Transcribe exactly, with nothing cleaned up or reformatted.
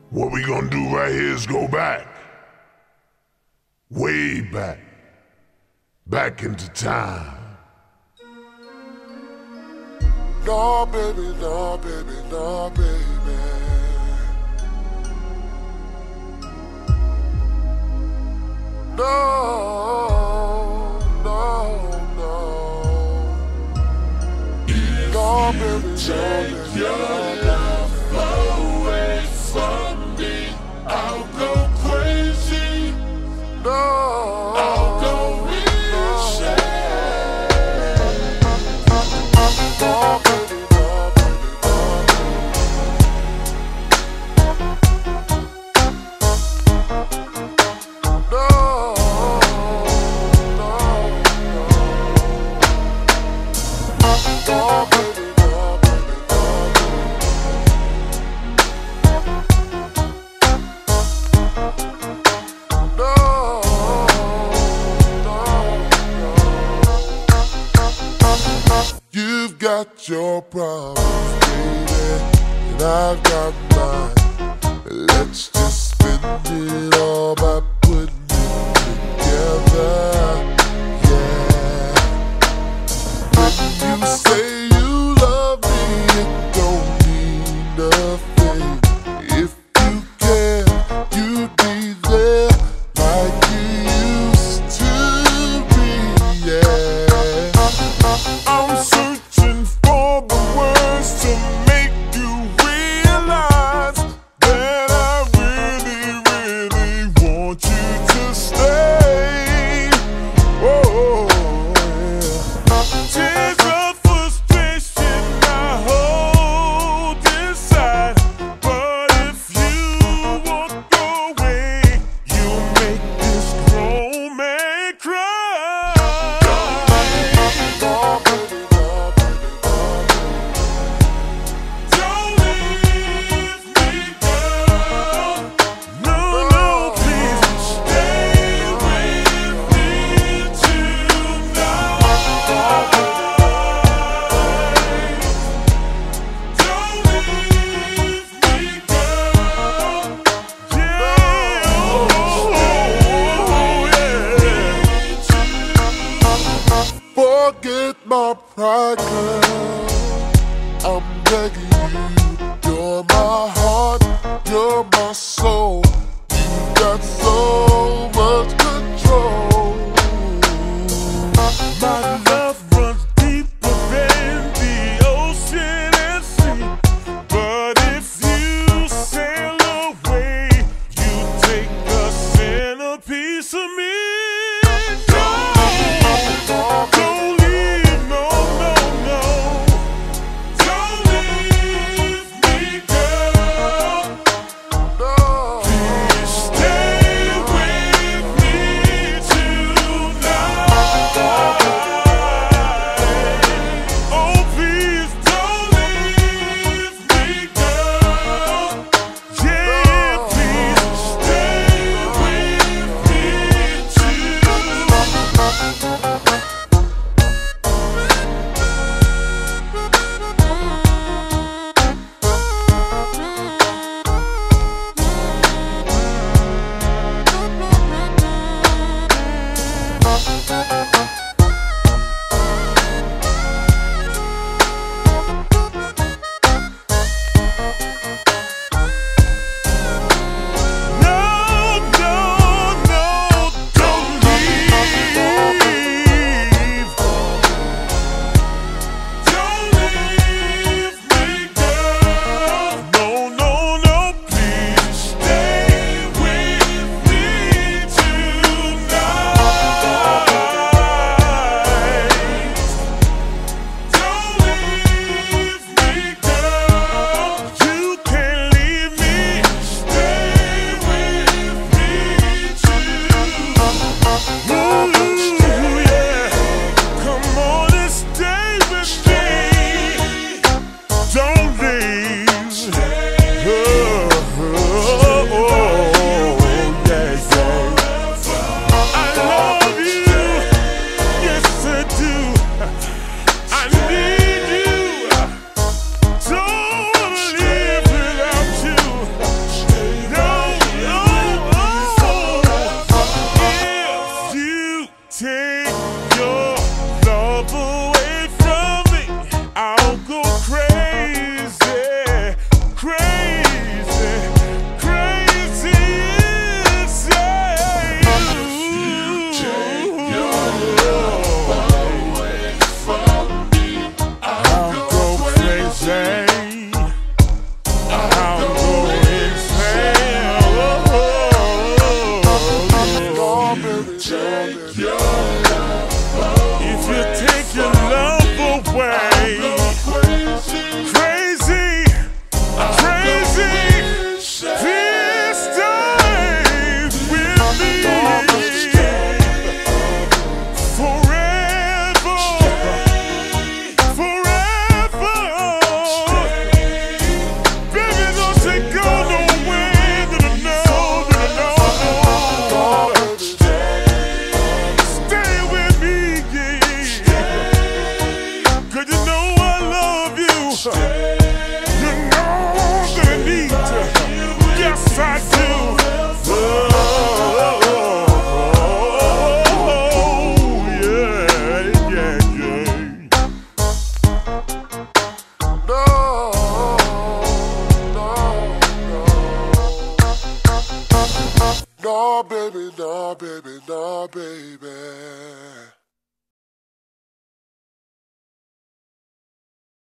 What we gonna do right here is go back. Way back. Back into time. No, baby, no, baby, no, baby. No, no, no. No, baby, Take no, baby, your no, love away from me, I'll go crazy. no. I'll go insane. No, baby, no, baby, no, no, no, no, baby. You've got your problems, baby, and I've got mine. Let's just spend it all by putting it together, yeah. When you say you love me, it don't mean nothing. If you care, you'd be there like you used to be, yeah. I'm searching for the words to make you realize that I really, really want you to stay. Oh, yeah. Tears of frustration I hold inside, but if you walk away, you make this grown man cry. Oh, baby, oh, baby, oh, baby. Don't leave me, girl. No, no, please stay with me tonight. Don't leave me, girl. Yeah, oh, yeah. Forget my pride, girl. I'm begging you. You're my heart, you're my soul. You got so much control. My love runs deeper than the ocean and sea. But if you sail away, you take a centerpiece of me. No, don't leave, no, no, no. Don't leave me, girl. No. You know that I need you. Yes, I do. Oh, yeah, yeah, yeah. No, no, no. No, baby, no, baby, no, baby.